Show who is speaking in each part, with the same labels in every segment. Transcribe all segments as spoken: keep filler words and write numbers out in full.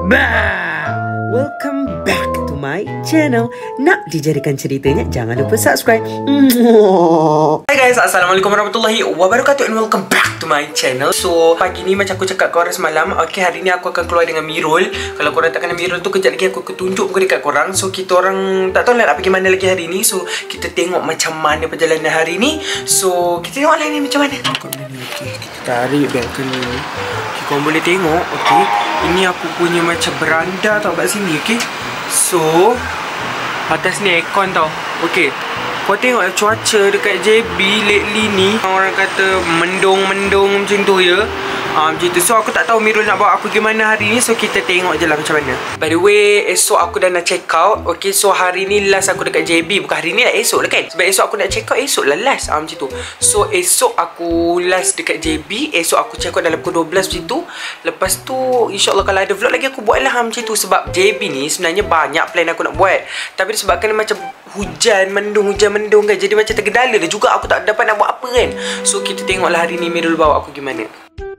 Speaker 1: Bah! Welcome back to my channel. Nak dijadikan ceritanya, jangan lupa subscribe. Hai guys, assalamualaikum warahmatullahi wabarakatuh and welcome back to my channel. So, pagi ni macam aku cakap korang semalam, okay, hari ni aku akan keluar dengan Mirul. Kalau korang tak kenal Mirul tu, kejap lagi aku tunjuk muka dekat korang. So, kita orang tak tahu lah nak pergi mana lagi hari ni. So, kita tengok macam mana perjalanan hari ni. So, kita tengok lah ni macam mana. Okay, kita tarik balcony ni. Korang boleh tengok, okay. Ini aku punya macam beranda tau kat sini, okay. So, atas ni aircon tau, okay. Kau tengok cuaca dekat J B lately ni, orang kata mendung-mendung macam tu ya. Ha, macam tu. So aku tak tahu Mirul nak bawa aku pergi mana hari ni. So kita tengok je lah macam mana. By the way, esok aku dah nak check out. Okay, so hari ni last aku dekat J B. Bukan hari ni lah, esok lah kan. Sebab esok aku nak check out, esok lah last. Ha, macam tu. So esok aku last dekat J B. Esok aku check out dalam pukul dua belas macam tu. Lepas tu InsyaAllah kalau ada vlog lagi aku buat lah macam tu. Sebab J B ni sebenarnya banyak plan aku nak buat. Tapi disebabkan macam hujan, mendung, hujan mendung kan, jadi macam tergedala dah juga. Aku tak dapat nak buat apa kan. So kita tengoklah hari ni Mirul bawa aku gimana.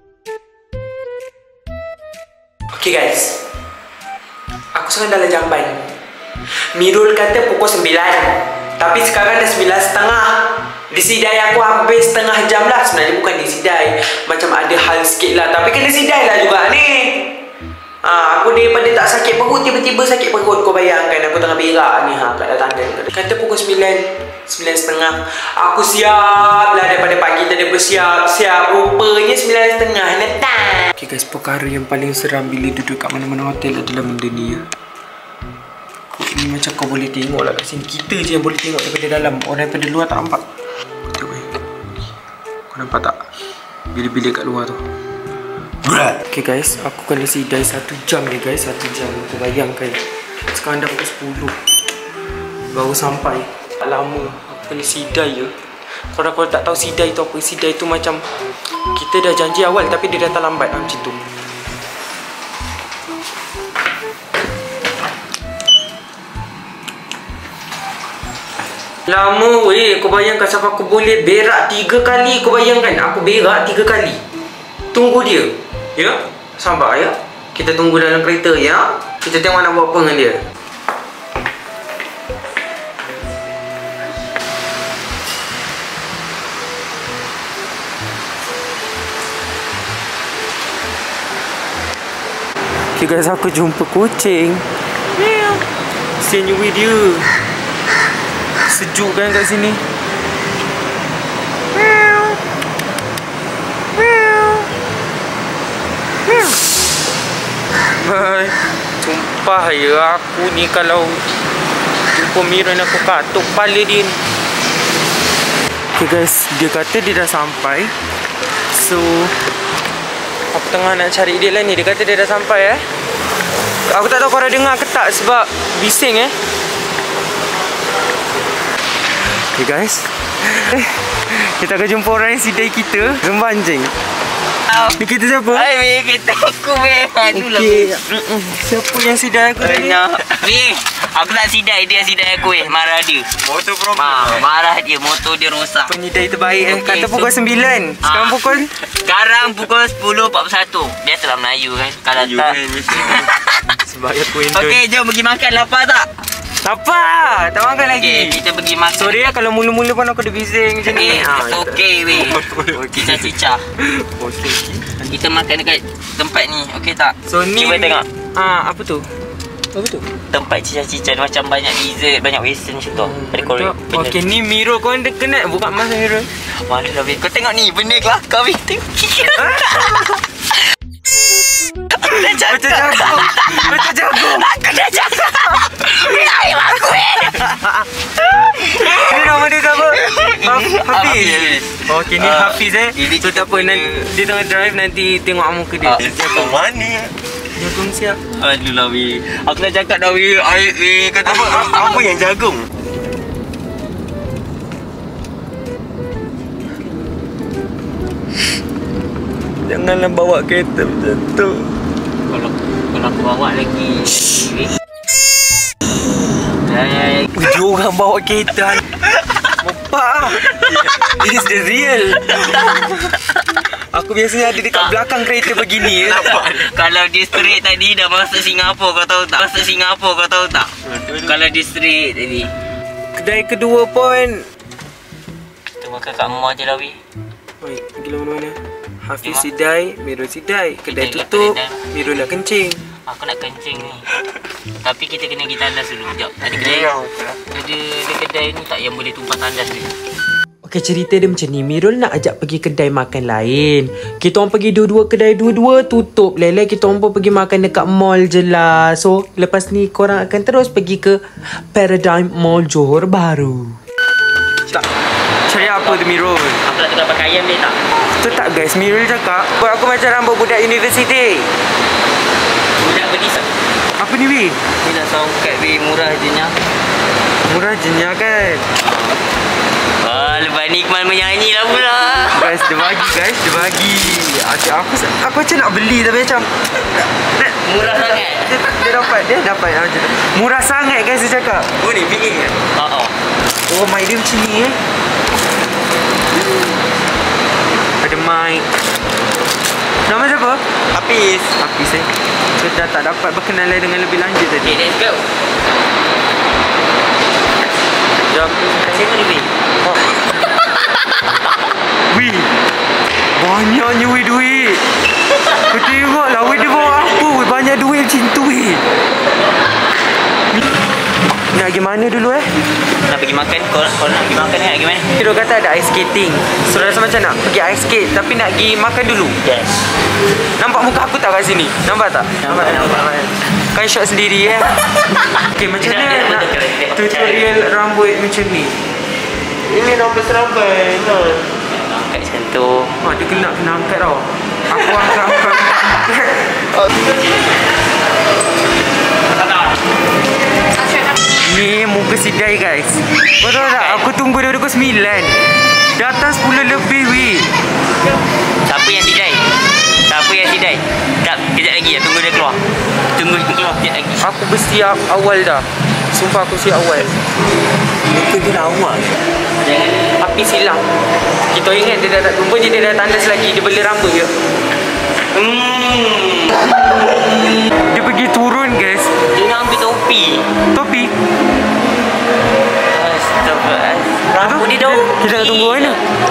Speaker 1: Okay guys, aku sekarang dalam jamban. Mirul kata pukul sembilan, tapi sekarang dah sembilan setengah. Disidai aku habis setengah jam lah. Sebenarnya bukan disidai, macam ada hal sikit lah, tapi kena sidai lah juga ni. Ha, aku daripada tak sakit perut, tiba-tiba sakit perut. Kau bayangkan aku tengah berak ni ha, kat datang dia. Kata pukul sembilan, sembilan setengah. Aku siap lah daripada pagi tadi bersiap-siap. Rupanya sembilan setengah datang. Okay guys, perkara yang paling seram bila duduk kat mana-mana hotel adalah benda ni ya. Ini macam kau boleh tengok lah kat sini. Kita je yang boleh tengok daripada dalam. Orang daripada luar tak nampak. Kau tengok eh. Kau nampak tak? Bila-bila kat luar tu. Okay guys, aku kena sidai satu jam ni guys. Satu jam, kau bayangkan. Sekarang dah pukul sepuluh baru sampai. Tak lama aku kena sidai je. Korang kalau tak tahu sidai tu apa, sidai tu macam kita dah janji awal tapi dia datang lambat lah, macam tu. Lama weh, kau bayangkan sampai aku boleh berak tiga kali. Kau bayangkan aku berak tiga kali. Tunggu dia. Ya, sabar ya. Kita tunggu dalam kereta ya. Kita tengok nak buat apa dengan dia. Okay guys, aku jumpa kucing. Meow. Senyum dia. Sejuk kan kat sini. Hai, sumpah ya, aku ni kalau jumpa Mirul aku katuk kepala dia ni. Okay guys, dia kata dia dah sampai. So aku tengah nak cari dia lah ni. Dia kata dia dah sampai eh. Aku tak tahu korang dengar ke tak sebab bising eh. Okay guys, kita akan jumpa orang yang sidai kita. Zumba anjing. Ni kita siapa?
Speaker 2: Hai, kita aku weh. Aduh
Speaker 1: okay. lah. Siapa yang sidai aku tadi?
Speaker 2: Weh, aku nak sidai dia, sidai aku weh. Marah dia. Motor problem. Ha, marah dia, motor dia rosak.
Speaker 1: Penyidai terbaik eh.
Speaker 2: Okay,
Speaker 1: kata pukul
Speaker 2: so,
Speaker 1: sembilan. Sekarang ha. pukul?
Speaker 2: Sekarang pukul sepuluh empat puluh satu. Biasalah Melayu kan. Kalau tak
Speaker 1: sebab aku Indon.
Speaker 2: Okey, jom pergi makan. Lapar tak?
Speaker 1: Lapar. Tak makan lagi.
Speaker 2: Okay, kita pergi makan.
Speaker 1: Sorry lah kalau mula-mula pun aku ada bising macam ni.
Speaker 2: It's okay weh. Cica-cica.
Speaker 1: Okey.
Speaker 2: Kita makan dekat tempat ni. Okey tak?
Speaker 1: So ni
Speaker 2: cuba tengok.
Speaker 1: Ah, apa tu? Apa tu?
Speaker 2: Tempat cica-cica macam banyak dessert, banyak western macam tu. Ada Korea.
Speaker 1: Okey, ni Mirul kau ada kena buka masa Mirul.
Speaker 2: Mana dah weh. Kau tengok ni, benda kelakar weh. Tengok. Aku dah jaga.
Speaker 1: Macam jagung. Macam jagung.
Speaker 2: Aku dah jaga. Bilahi aku weh.
Speaker 1: Ini nama dia siapa? Hafiz. Okey, ni Hafiz eh. So tak apa, nanti dia tengah drive, nanti tengok muka dia.
Speaker 2: Jagung mana?
Speaker 1: Jagung siap.
Speaker 2: Aduh lah weh. Aku dah cakap dah weh. Air weh. Kata apa? Apa yang jagung?
Speaker 1: Janganlah bawa kereta macam tu.
Speaker 2: Kalau kalau aku bawa lagi. Hai.
Speaker 1: Dia orang bawa kereta. Bapak. This is the real. Aku biasanya ada dekat belakang kereta begini ya.
Speaker 2: Kalau dia straight tadi dah masuk Singapura, kau tahu tak? Masuk Singapura, kau tahu tak? Kalau dia straight tadi.
Speaker 1: Kedai kedua pun
Speaker 2: Kita makan kat mall je lah, Wi.
Speaker 1: oi, pergi lah mana-mana. Hafiz sidai, Mirul sidai. Kedai tutup, Mirul nak kencing.
Speaker 2: Aku nak kencing ni. Tapi kita kena pergi tandas dulu. Sekejap. Ada kedai. Ada, ada kedai ni tak yang boleh tumpah tandas ni.
Speaker 1: Okey, cerita dia macam ni. Mirul nak ajak pergi kedai makan lain. Kita orang pergi dua-dua kedai, dua-dua tutup. Lele kita orang pun pergi makan dekat mall je lah. So, lepas ni korang akan terus pergi ke Paradigm Mall Johor Bahru. Tak. Cari apa tu Mirul?
Speaker 2: Aku nak tukar pakaian dia tak?
Speaker 1: Tu tak guys, Mirul cakap buat aku macam rambut budak universiti.
Speaker 2: Budak berdisa.
Speaker 1: Apa ni Wi?
Speaker 2: Ni dah songkat, Wi. Murah je nya.
Speaker 1: Murah je nya kan?
Speaker 2: Ah, lepas ni Ikmal menyanyi lah pula.
Speaker 1: Guys, dia bagi guys, dia bagi. Aku, aku, aku macam nak beli tapi macam
Speaker 2: Murah sangat.
Speaker 1: Dia, dia dapat, dia dapat macam tu. Murah sangat guys dia cakap.
Speaker 2: Oh ni, big eh? Oh, oh.
Speaker 1: Oh, mic dia macam ni eh. Ada mic. Nama siapa?
Speaker 2: Hafiz.
Speaker 1: Hafiz eh. Kita dah tak dapat berkenalan dengan lebih lanjut tadi.
Speaker 2: Okay, let's go.
Speaker 1: Jom.
Speaker 2: Kasih apa ni, Wi?
Speaker 1: Oh. Wi. Banyaknya Wi duit. Kau tengok lah Wi dia bawa apa Wi. Banyak duit macam tu Wi. Nak pergi mana dulu eh?
Speaker 2: Nak pergi makan. Kau, kau nak pergi makan nak pergi mana?
Speaker 1: Kira kata ada ice skating. So rasa macam nak pergi ice skate tapi nak pergi makan dulu.
Speaker 2: Yes.
Speaker 1: Nampak muka aku tak kat sini? Nampak tak?
Speaker 2: Nampak, nampak. nampak.
Speaker 1: Kan shot sendiri eh. Okey, macam mana nak tutorial rambut macam ni? Ini rambut serambai.
Speaker 2: Angkat macam tu.
Speaker 1: Oh, dia kena kena angkat tau. Aku angkat angkat. Ni muka sidai guys. Kau tahu tak? Aku tunggu dia pukul sembilan. Datang sepuluh lebih weh.
Speaker 2: Siapa yang sidai? Siapa yang sidai? Tak, kejap lagi ya. Tunggu dia keluar. Tunggu dia keluar kejap lagi.
Speaker 1: Aku bersiap awal dah. Sumpah aku siap awal.
Speaker 2: Muka dia awal.
Speaker 1: Api silang. Kita ingat dia dah tak tunggu je dia dah tandas lagi. Dia beli rambut je.
Speaker 2: Hmm.
Speaker 1: Dia pergi turun guys.
Speaker 2: Dia nak ambil topi.
Speaker 1: Topi.
Speaker 2: Astagfirullah. Rambut dia dah.
Speaker 1: Kita nak tunggu mana?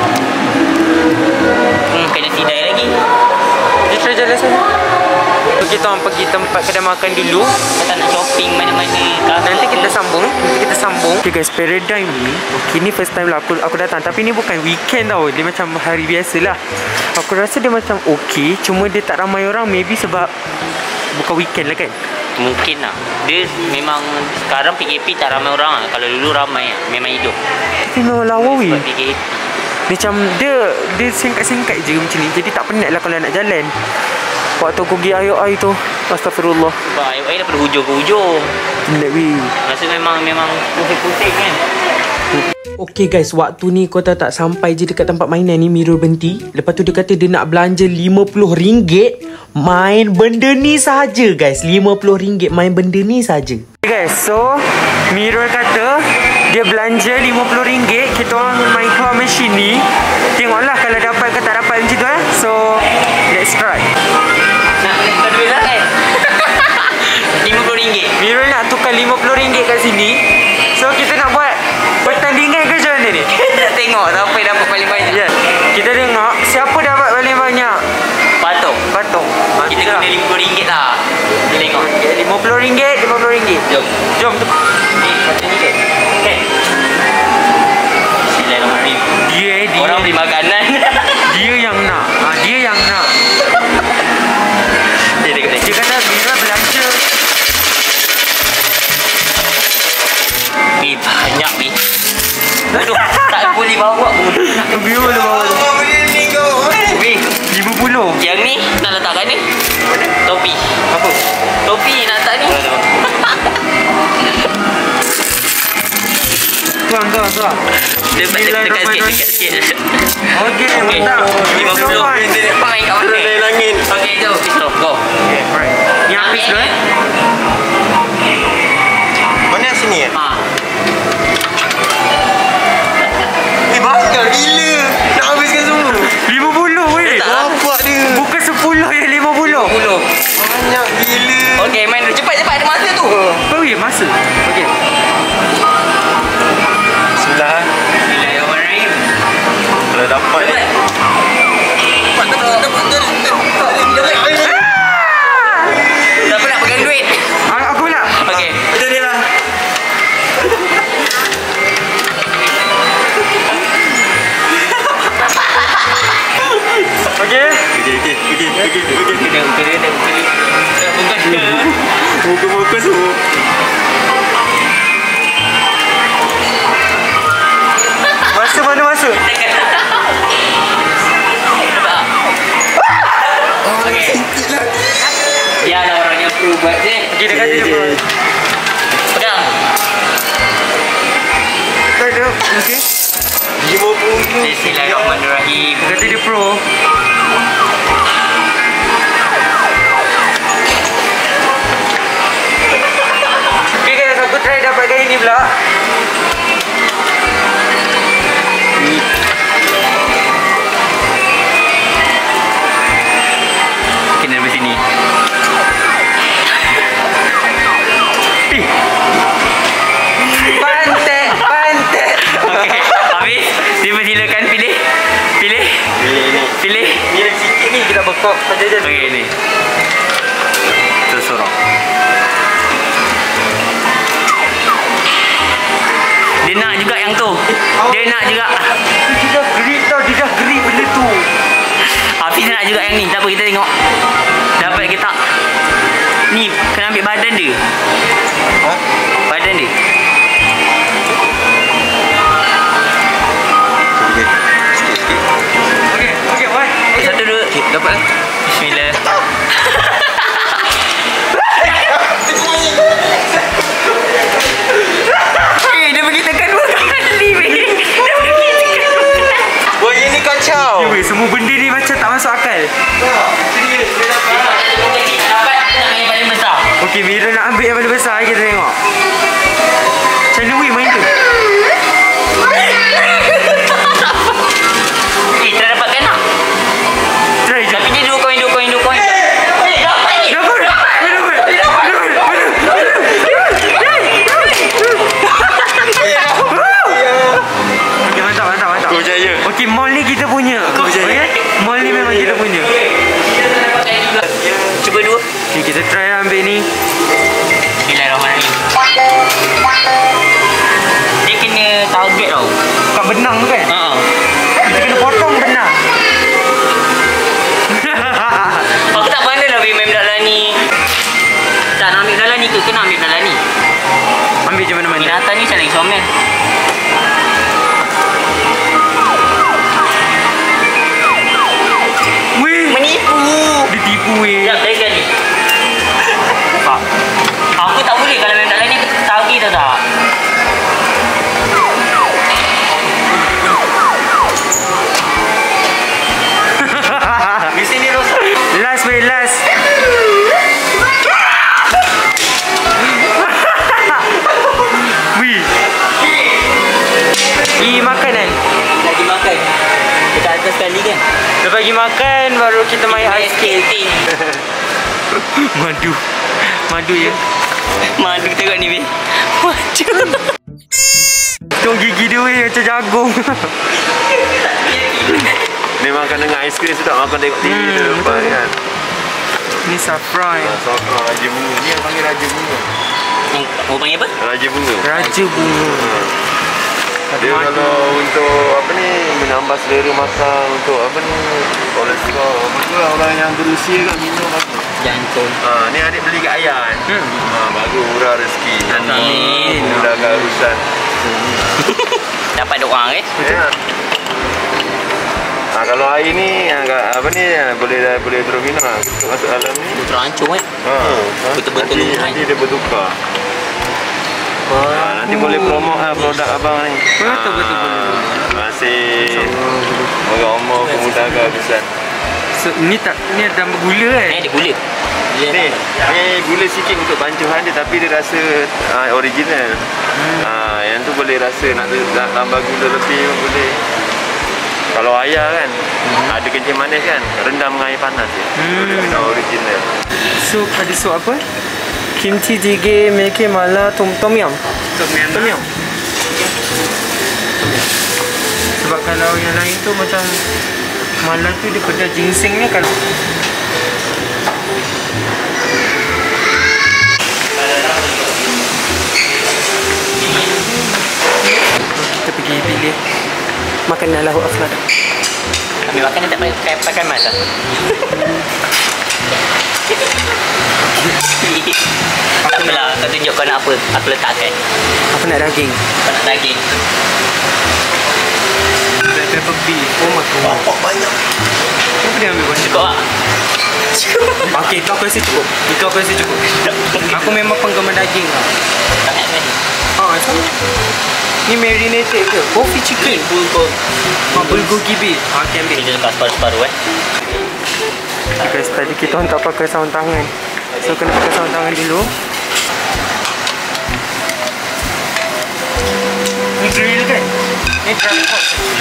Speaker 2: Hmm, kena sidai lagi.
Speaker 1: Kita try jalan sana. Kita orang pergi tempat kedai makan dulu.
Speaker 2: Kita tak nak shopping mana-mana.
Speaker 1: Nanti kita sambung. Nanti kita sambung. Okay guys, Paradigm ni. Okay, ni first time lah aku, aku datang. Tapi ni bukan weekend tau. Dia macam hari biasa lah. Aku rasa dia macam okay. Cuma dia tak ramai orang. Maybe sebab bukan weekend lah kan.
Speaker 2: Mungkin lah. Dia memang sekarang P K P tak ramai orang lah. Kalau dulu ramai lah. Memang hidup.
Speaker 1: Tapi memang lawa weh.
Speaker 2: Sebab P K P.
Speaker 1: Macam dia dia singkat-singkat je macam ni. Jadi tak penat lah kalau nak jalan. Waktu aku pergi air air tu, astagfirullah.
Speaker 2: Sebab air air daripada hujung ke hujung.
Speaker 1: Penat weh.
Speaker 2: Rasa memang memang pusing-pusing kan.
Speaker 1: Okay guys, waktu ni kau tahu tak, sampai je dekat tempat mainan ni Mirul berhenti. Lepas tu dia kata dia nak belanja lima puluh ringgit main benda ni saja guys. lima puluh ringgit main benda ni saja. Okay guys, so Mirul kata dia belanja lima puluh ringgit. Kita orang main claw machine ni. Tengoklah kalau dapat ke tak dapat macam tu eh. So, let's try.
Speaker 2: Nak tukar duit lah kan? lima puluh ringgit.
Speaker 1: Mirul nak tukar lima puluh ringgit kat sini. So, kita nak buat pertandingan ke macam mana ni?
Speaker 2: Kita tengok siapa yang dapat paling banyak.
Speaker 1: Yes. Kita tengok siapa dapat paling banyak
Speaker 2: Patung.
Speaker 1: patung.
Speaker 2: Kita guna lima puluh ringgit lah. Kita tengok.
Speaker 1: lima puluh ringgit, lima puluh ringgit.
Speaker 2: Jom.
Speaker 1: Jom tu.
Speaker 2: Ni patung ni ke? Okay. Bismillahirrahmanirrahim.
Speaker 1: Dia dia.
Speaker 2: Orang beli makanan.
Speaker 1: Dia yang nak. Ha, dia yang nak.
Speaker 2: Dia dekat
Speaker 1: Dia kata Mira belanja.
Speaker 2: Ni banyak ni. Aduh, tak boleh bawa pun.
Speaker 1: View boleh bawa.
Speaker 2: Weh,
Speaker 1: lima puluh.
Speaker 2: yang ni nak letak kat ni. Topi.
Speaker 1: Apa?
Speaker 2: Topi nak letak ni.
Speaker 1: Tuan, tuan, tuan.
Speaker 2: Dekat dekat sikit, dekat sikit.
Speaker 1: Okey,
Speaker 2: Okey.
Speaker 1: mantap.
Speaker 2: lima puluh. Main kat mana? Dari langit. Okey, jom. Stop. Go.
Speaker 1: Okay, alright. Yang habis dulu eh.
Speaker 3: Mana sini ya?
Speaker 2: Ha.
Speaker 3: Eh, bakar gila. Nak habiskan semua.
Speaker 1: lima puluh weh.
Speaker 2: Tak apa. Okey, main dulu. Cepat cepat ada masa tu.
Speaker 1: Oh ya, masa. Okey.
Speaker 3: Bismillah.
Speaker 2: Bismillahirrahmanirrahim.
Speaker 3: Kalau dapat ni.
Speaker 2: Dapat dapat dapat. Siapa nak pegang duit?
Speaker 1: Aku nak.
Speaker 2: Okey.
Speaker 3: Macam ni lah.
Speaker 1: Okey.
Speaker 3: Okey, okey, okey, okey, okey.
Speaker 2: Kita kita kita kita bukan ke?
Speaker 3: Muka-muka semua.
Speaker 1: Masa mana masa?
Speaker 2: Okey. Biarlah orang yang pro buat je.
Speaker 1: Okey, dia kata dia pro.
Speaker 2: Pegang.
Speaker 1: Tak ada. Okey.
Speaker 3: lima puluh.
Speaker 2: Bismillahirrahmanirrahim.
Speaker 1: Dia kata dia pro. Okey guys, aku try dapatkan ini pula.
Speaker 2: Kena dari sini.
Speaker 1: Pantai, pantai.
Speaker 2: Okey. Habis. Dipersilakan pilih. Pilih.
Speaker 3: Pilih ni.
Speaker 2: Pilih.
Speaker 1: Ni yang sikit ni kita bekok pada dia.
Speaker 2: Okey ni. Tersorong. Dia nak juga yang tu. Dia nak juga.
Speaker 1: Dia dah gerik tau, dia dah gerik benda tu.
Speaker 2: Hafiz nak juga yang ni. Tak apa, kita tengok. Dapat ke tak? Ni, kena ambil badan dia.
Speaker 3: Ha?
Speaker 2: Badan dia.
Speaker 3: Okey. Sikit-sikit.
Speaker 1: Okey, okey, boy.
Speaker 2: Satu, dua. Okay, dapat lah. Bismillah. Eh, dia pergi tekan dua kali, weh. Dia pergi tekan dua kali.
Speaker 3: Boy, ini kacau.
Speaker 1: Ya, weh, semua benda ni macam tak masuk akal.
Speaker 3: Serius, dia dapat.
Speaker 2: Dapat nak yang paling besar.
Speaker 1: Okey, Mira nak ambil yang paling besar, kita tengok. Macam mana weh main tu?
Speaker 2: Eh, tak dapatkan tak?
Speaker 1: Try je.
Speaker 2: Tapi dia dua koin, dua koin, dua koin. Eh, dapat ni.
Speaker 1: Dapat! Dapat! Okey, mantap, mantap, mantap.
Speaker 3: Aku percaya.
Speaker 1: Okey, mall ni kita punya.
Speaker 3: Aku percaya.
Speaker 1: Okey? Mall ni memang kita punya.
Speaker 2: Cuba dua.
Speaker 1: Okey, kita try lah ambil ni.
Speaker 2: Bismillahirrahmanirrahim. Dia kena target tau.
Speaker 1: Kat benang tu kan?
Speaker 2: Haa.
Speaker 1: Kita kena potong benang.
Speaker 2: Aku tak pandai lah main dalam ni. Tak nak ambil dalam ni ke? Kena ambil dalam ni.
Speaker 1: Ambil je mana-mana.
Speaker 2: Binatang ni saling somel.
Speaker 1: Weh!
Speaker 2: Menipu.
Speaker 1: Dia tipu weh.
Speaker 2: Sekejap, saya kali. Tak. Aku tak boleh kalau main dalam ni target tau tak?
Speaker 3: Mesin ni rosak.
Speaker 1: Last weh, last. Weh. Pergi makan kan?
Speaker 2: Lagi makan. Dekat atas sekali kan?
Speaker 1: Lepas pergi makan baru kita main ice skate.
Speaker 2: skating.
Speaker 1: Madu. Madu ya.
Speaker 2: Madu tengok ni, Bin. Madu.
Speaker 1: Tong gigi dia weh macam jagung.
Speaker 3: Ni makan dengan aiskrim sedap. Makan tengok T V
Speaker 1: Hmm,
Speaker 3: tu depan
Speaker 1: betul.
Speaker 3: kan.
Speaker 1: Ni saffron.
Speaker 3: Sokong Raja Bunga. Ni yang panggil Raja Bunga.
Speaker 2: Yang mau panggil apa?
Speaker 3: Raja Bunga.
Speaker 1: Raja bunga.
Speaker 3: Dia kalau untuk apa ni menambah selera makan untuk apa ni kolesterol apa tu lah orang yang berusia kan minum apa.
Speaker 2: Jantung.
Speaker 3: Ha, ni adik beli kat Ayan.
Speaker 1: Hmm.
Speaker 3: Ha, baru murah rezeki.
Speaker 2: Amin.
Speaker 3: Mudahkan urusan.
Speaker 2: Dapat doa eh.
Speaker 3: Ya. Ha, kalau air ni agak apa ni boleh boleh terus minum lah. Masuk masuk dalam ni.
Speaker 2: Terancung eh.
Speaker 3: Ha,
Speaker 2: Betul-betul
Speaker 3: nanti,
Speaker 2: lumayan.
Speaker 3: nanti dia bertukar. Ha, nanti boleh promote lah produk abang ni.
Speaker 1: Betul, betul,
Speaker 3: Ha,
Speaker 1: betul.
Speaker 3: Masih orang umur pemudahkan urusan.
Speaker 1: So, ni tak ni ada tambah gula kan?
Speaker 2: Ni ada gula. Dia
Speaker 3: Ni, ni gula sikit untuk bancuhan dia tapi dia rasa uh, original. Hmm. Uh, yang tu boleh rasa nak, nak tambah gula lebih pun boleh. Kalau ayah kan, hmm. ada kencing manis kan, rendam dengan air panas je.
Speaker 1: Hmm.
Speaker 3: Dia kena original.
Speaker 1: So, ada sup apa? Kimchi jjigae, make mala, tom tom yum.
Speaker 2: Tom yum.
Speaker 1: Tom yum. Sebab kalau yang lain tu macam mala tu dia kedai ginseng ni kalau kita pergi pilih makanan lahu aflad.
Speaker 2: Kami makan tak pakai pakai mata. Tak apalah, kau tunjuk kau nak apa, aku letakkan.
Speaker 1: Apa nak daging?
Speaker 2: Kau nak daging.
Speaker 1: Black pepper beef. Oh my god.
Speaker 3: Bapak banyak.
Speaker 1: Kenapa dia ambil banyak?
Speaker 2: Cukup tak? Cukup.
Speaker 1: Okey, kau aku rasa cukup. Itu aku rasa cukup. Aku memang penggemar daging lah.
Speaker 2: Banyak kan?
Speaker 1: Haa, sama. Ni marinated ke? Coffee chicken.
Speaker 2: Bulgur.
Speaker 1: Haa, bulgogi beef. Haa, okay, ambil.
Speaker 2: Kita lepas separuh-separuh eh.
Speaker 1: Okay guys, tadi kita orang tak pakai sarung tangan. So, kena pakai sarung tangan dulu. Ni grill kan? Ni dry pot.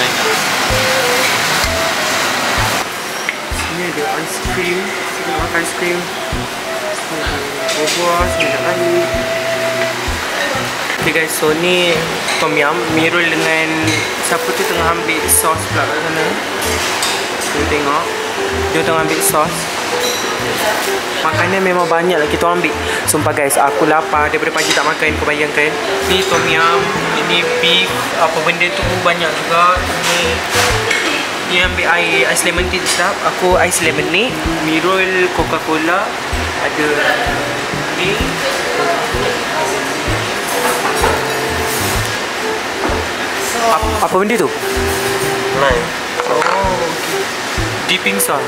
Speaker 1: Sini ada ice cream. Sini nak makan ice cream. Sini ada buah, sini ada air. Okay guys, so ni tom yum. Mirul dengan siapa tu tengah ambil sos pula kat sana. So tengok, dia tengah ambil sos. Makanan memang banyak lah kita ambil. Sumpah guys, aku lapar daripada pagi tak makan. Kau bayangkan. Ni tom yum, ini beef, apa benda tu banyak juga. Ni ni ambil air ais lemon tea sedap. Aku ais lemonade, Mirul Coca-Cola, ada ni. Apa, apa benda tu?
Speaker 3: Nine.
Speaker 1: Oh, okay. Dipping sauce.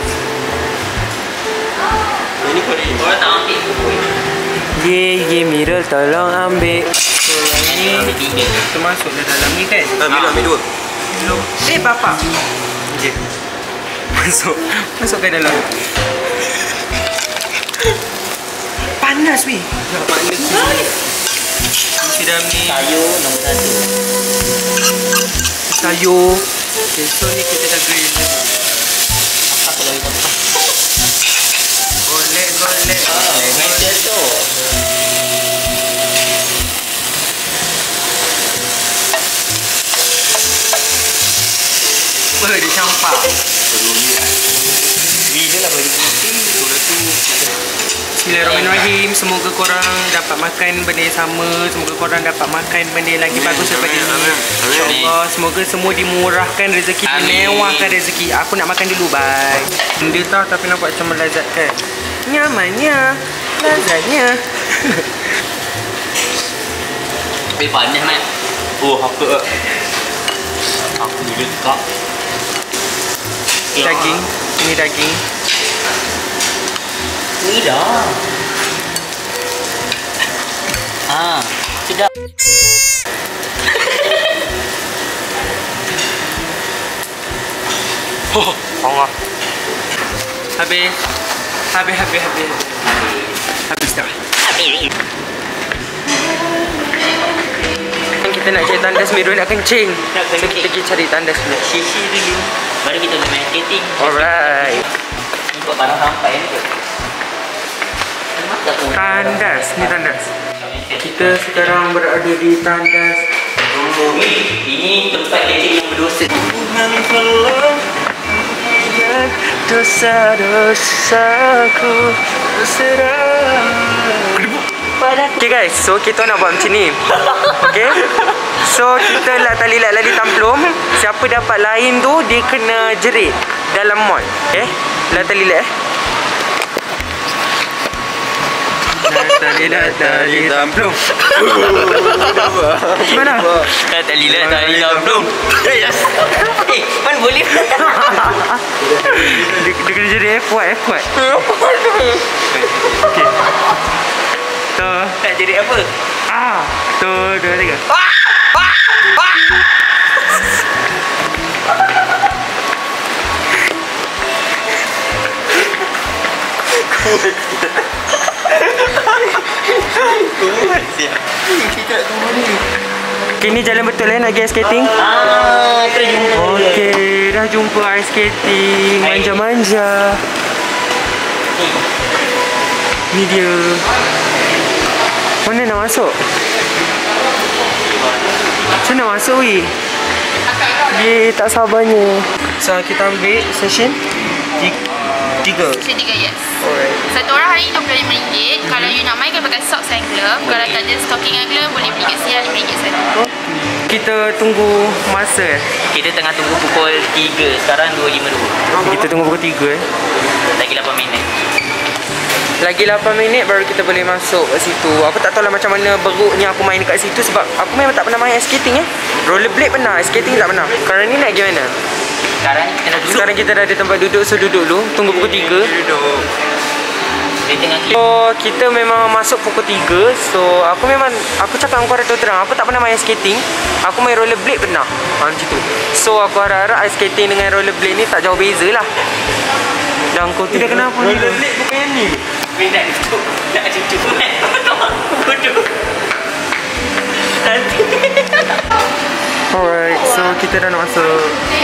Speaker 3: Ini kau ni.
Speaker 2: Orang tak ambil.
Speaker 1: Ye, ye, Mirul tolong ambil. So, yang
Speaker 2: Ambil
Speaker 1: ni
Speaker 2: tiga.
Speaker 1: termasuk dalam ni kan?
Speaker 3: Ah, ambil ambil dua.
Speaker 1: Belum. Eh, bapak. Okay. Masuk. Masuk ke dalam. Panas, weh. Panas. Isi dalam ni.
Speaker 2: Sayur nombor satu.
Speaker 1: Sayur. Okay, so ni kita dah grill.
Speaker 2: Apa lagi kau?
Speaker 1: Golek, golek.
Speaker 2: Oh, meja tu.
Speaker 1: Apa dia campak?
Speaker 3: Bila lah bagi putih. Sudah tu.
Speaker 1: Bismillahirrahmanirrahim. Semoga korang dapat makan benda yang sama. Semoga korang dapat makan benda yang lagi bagus daripada ini. InsyaAllah. Semoga semua dimurahkan rezeki, dimewahkan rezeki. Aku nak makan dulu. Bye. Benda tau tapi nampak macam melazatkan. Nyamannya. Lazatnya.
Speaker 2: Tapi panas mat.
Speaker 3: Oh, haka.
Speaker 2: Aku dekat.
Speaker 1: Daging. Ini daging.
Speaker 2: Ni dah. Ah, sedap.
Speaker 1: Oh, Allah. Habis. Habis, habis, habis. Habis dah. Kita nak cari tandas, Mirul nak kencing. So kita pergi cari tandas dulu.
Speaker 2: Sisi dulu. Baru kita main skating.
Speaker 1: Alright.
Speaker 2: Untuk barang sampai ni tu.
Speaker 1: Tandas, ni tandas. Kita sekarang berada di tandas.
Speaker 2: Ini tempat kencing yang berdosa.
Speaker 1: Dosa-dosaku berserah. Okay guys, so kita nak buat macam ni. Okay. So kita lah tali lat lali tamplum. Siapa dapat lain tu dia kena jerit dalam mall. Okay. Lah tali lat eh. Tali lat tali tamplum. Mana?
Speaker 2: Tali lat tali tamplum. Yes. Eh, mana boleh?
Speaker 1: Dia, dia kena jerit eh, kuat eh, kuat. Okay. Tu.
Speaker 2: Tak jadi apa?
Speaker 1: Ah, tu, dua, tiga. Okay, ni jalan betul eh nak pergi ice skating?
Speaker 2: Ah, terjumpa.
Speaker 1: Okay, dah jumpa ice skating. Manja-manja. Ni dia. mana nak masuk? Macam mana nak masuk weh? Ye, tak sabarnya. So kita ambil session tiga.
Speaker 4: Session tiga, yes.
Speaker 1: Alright.
Speaker 4: Satu orang hari dua puluh lima ringgit. Mm-hmm. Kalau you nak main, kena pakai socks and glove. Kalau tak ada stocking and glove, boleh beli kat sini lima ringgit saja.
Speaker 1: Oh. Kita tunggu masa.
Speaker 2: Kita tengah tunggu pukul tiga. Sekarang dua lima dua.
Speaker 1: Kita tunggu pukul tiga eh.
Speaker 2: Lagi lapan minit.
Speaker 1: Lagi lapan minit baru kita boleh masuk kat situ. Aku tak tahu lah macam mana beruknya aku main dekat situ sebab aku memang tak pernah main ice skating eh. Rollerblade pernah, ice skating tak pernah. Sekarang ni nak pergi mana?
Speaker 2: Sekarang ni kita dah duduk.
Speaker 1: Sekarang kita dah ada tempat duduk, so duduk dulu. Tunggu pukul tiga.
Speaker 3: Duduk.
Speaker 2: Dia tengah
Speaker 1: So kita memang masuk pukul tiga. So aku memang, aku cakap dengan korang terang, aku tak pernah main ice skating. Aku main rollerblade pernah ha, macam tu. So aku harap-harap ice skating dengan rollerblade ni tak jauh beza lah. Dan kau tidak kenapa ni?
Speaker 3: Rollerblade bukan yang ni.
Speaker 2: Weh nak duduk. Nak duduk. Duduk. Nanti.
Speaker 1: Alright, so kita dah nak masuk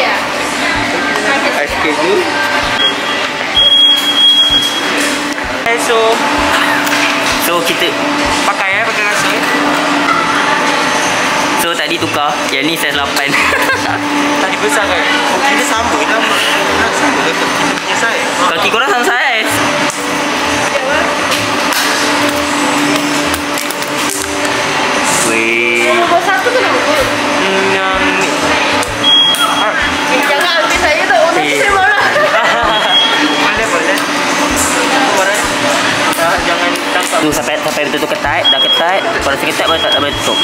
Speaker 1: ice skate dulu. Okay, so
Speaker 2: So kita
Speaker 1: pakai eh, pakai rasa eh.
Speaker 2: So tadi tukar. Yang ni size lapan.
Speaker 1: Tadi besar kan?
Speaker 3: Oh, kita sama kita nak sama dekat kita punya saiz.
Speaker 2: Kaki korang sama saiz. Weh.
Speaker 4: Nombor satu ke nombor?
Speaker 1: Hmm, yang ni. Ah,
Speaker 4: Jangan ambil saya tu. Orang
Speaker 1: Eh.
Speaker 4: saya marah.
Speaker 1: boleh, boleh. Boleh. Ah, jangan tangkap.
Speaker 2: Tu sampai sampai betul-betul ketat, dah ketat. Kalau rasa ketat baru tak boleh tutup.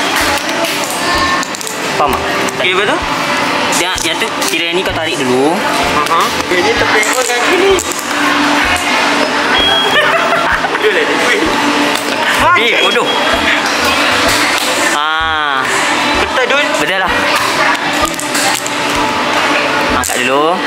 Speaker 2: Faham tak?
Speaker 1: Okay, betul?
Speaker 2: Yang, yang tu kira yang ni kau tarik dulu.
Speaker 1: Aha.
Speaker 3: Ini terpengok kaki ni. Dia lah dia.
Speaker 2: Eh, bodoh. Ah,
Speaker 1: Betul, Dun.
Speaker 2: betul lah. Angkat dulu.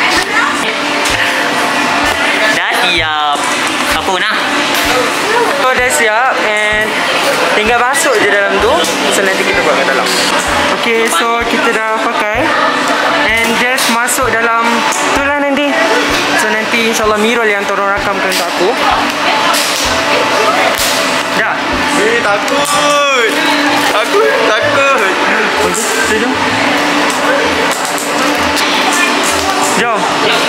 Speaker 2: Dah siap. Apa nak?
Speaker 1: So dah siap and tinggal masuk je dalam tu. So nanti kita buat kat dalam. Okay, so kita dah pakai and just masuk dalam tu lah nanti. So nanti insyaAllah Mirul yang tolong rakamkan untuk aku. Dah.
Speaker 3: Eh, takut. Takut, takut.
Speaker 1: Bagus, jom. Jom.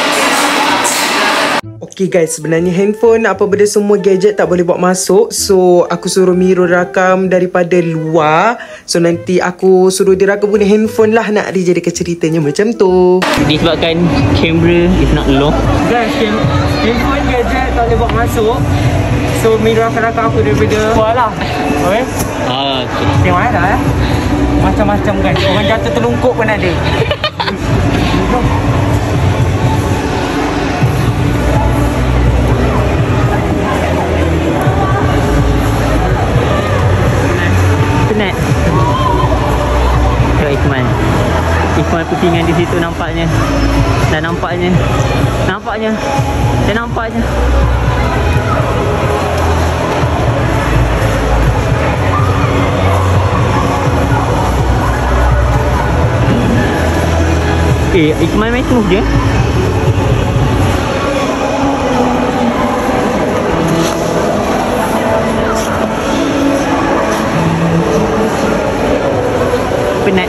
Speaker 1: Okay guys, sebenarnya handphone apa benda semua gadget tak boleh buat masuk. So aku suruh Mirul rakam daripada luar. So nanti aku suruh dia rakam punya handphone lah. Nak dijadikan ceritanya macam tu.
Speaker 2: Disebabkan kamera is not low.
Speaker 1: Guys, handphone gadget tak boleh buat masuk. So Mirul akan rakam aku daripada luar lah. Okay?
Speaker 2: Ah, okay.
Speaker 1: Tengok ada eh. Macam-macam guys. Orang jatuh terlungkup pun ada.
Speaker 2: Penat. Tengok Ikhman. Ikhman putingan di situ nampaknya. Dan nampaknya. Nampaknya. Dan nampaknya. Eh, Ikhman main smooth je. Penat.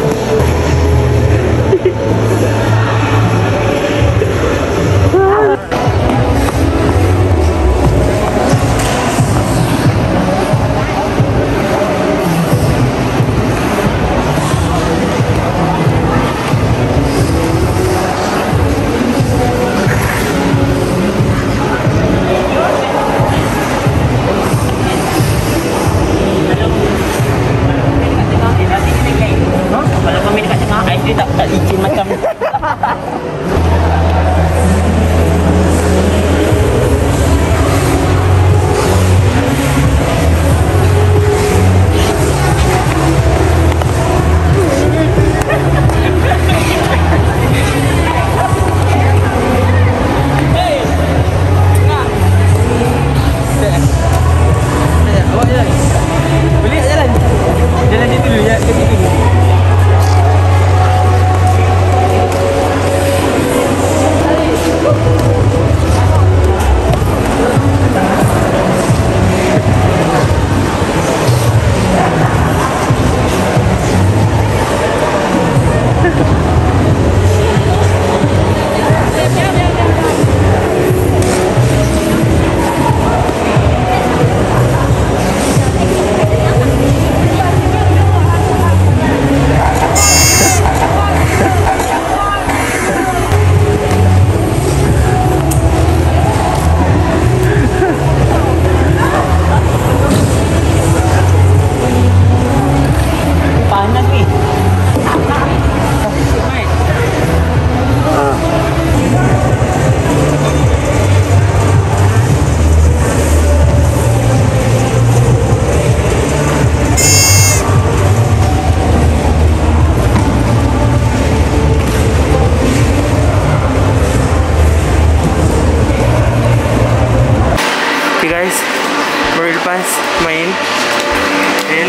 Speaker 1: Dan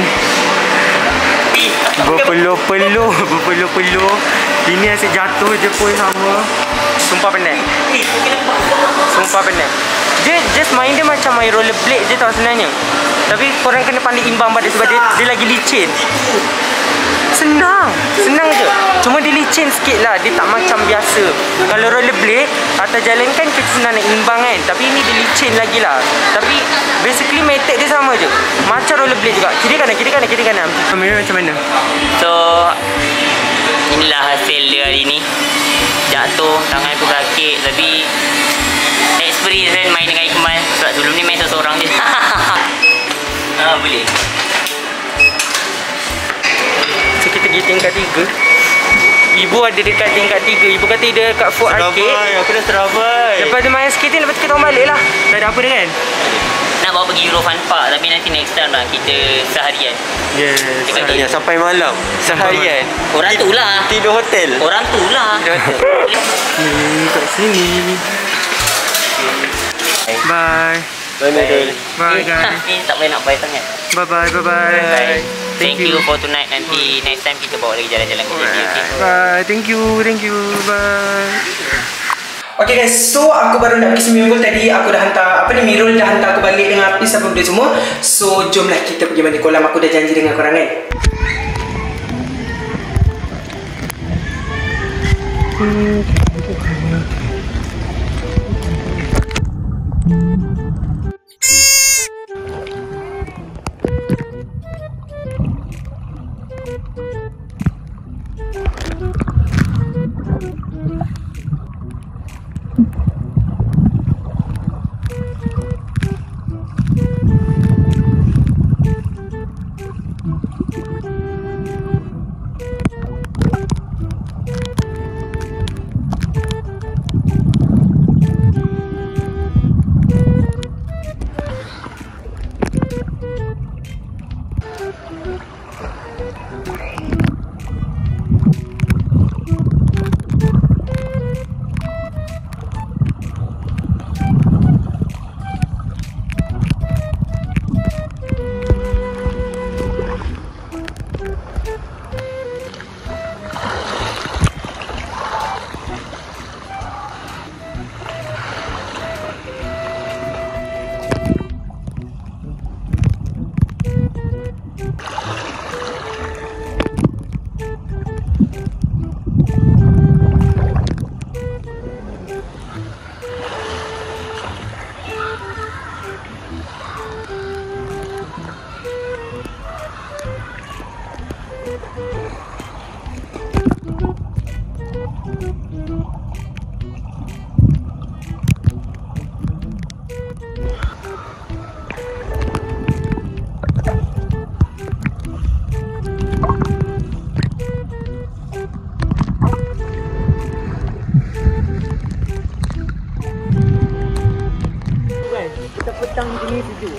Speaker 1: berpeluh-peluh, berpeluh-peluh. Ini asyik jatuh je pun sama. Sumpah penat. Sumpah penat. Dia just main dia macam main rollerblade je tau sebenarnya. Tapi korang kena pandai imbang pada sebab dia, dia lagi licin. Senang. Senang je. Cuma dia licin sikit lah. Dia tak macam biasa. Kalau rollerblade atas jalan kan kita senang nak imbang kan. Tapi ini dia licin lagi lah. Tapi basically method dia sama je. Macam rollerblade juga. Kiri kanan, kiri kanan, kiri kanan. Kamera macam mana?
Speaker 2: So inilah hasil dia hari ni. Jatuh, tangan aku sakit. Tapi experience kan main dengan Ikmal. Sebab sebelum ni main seorang je. Ah, boleh.
Speaker 1: So kita pergi tingkat tiga. Ibu ada dekat tingkat tiga. Ibu kata dia dekat Food Arcade.
Speaker 3: Aku dah terabai.
Speaker 1: Lepas tu main skating, lepas tu kita orang balik lah. Tak ada apa dia kan?
Speaker 2: Nak bawa pergi Euro Fun Park. Tapi nanti next time lah. Kita seharian.
Speaker 1: Yes.
Speaker 3: Ya, sampai malam. Seharian.
Speaker 2: Orang tu lah.
Speaker 3: Tidur hotel.
Speaker 2: Orang tu lah.
Speaker 1: Ni kat sini. Bye.
Speaker 3: Bye.
Speaker 1: Bye guys.
Speaker 2: Ni tak payah nak bye sangat.
Speaker 1: Bye bye bye bye.
Speaker 2: Bye. Thank you for tonight. Nanti next time kita bawa lagi jalan-jalan ke sini. Okay?
Speaker 1: Bye. Thank you. Thank you. Bye. Okay guys, so aku baru nak pergi swimming pool tadi. Aku dah hantar, apa ni, Mirul dah hantar aku balik dengan Apis apa benda semua. So jomlah kita pergi mandi kolam. Aku dah janji dengan korang kan. Hmm. Petang ni sejuk.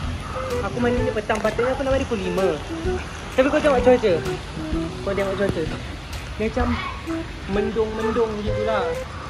Speaker 1: Aku mandi ni petang, patutnya aku nak mandi pukul lima. Tapi kau tengok cuaca. Kau tengok cuaca. Dia macam mendung-mendung gitu lah.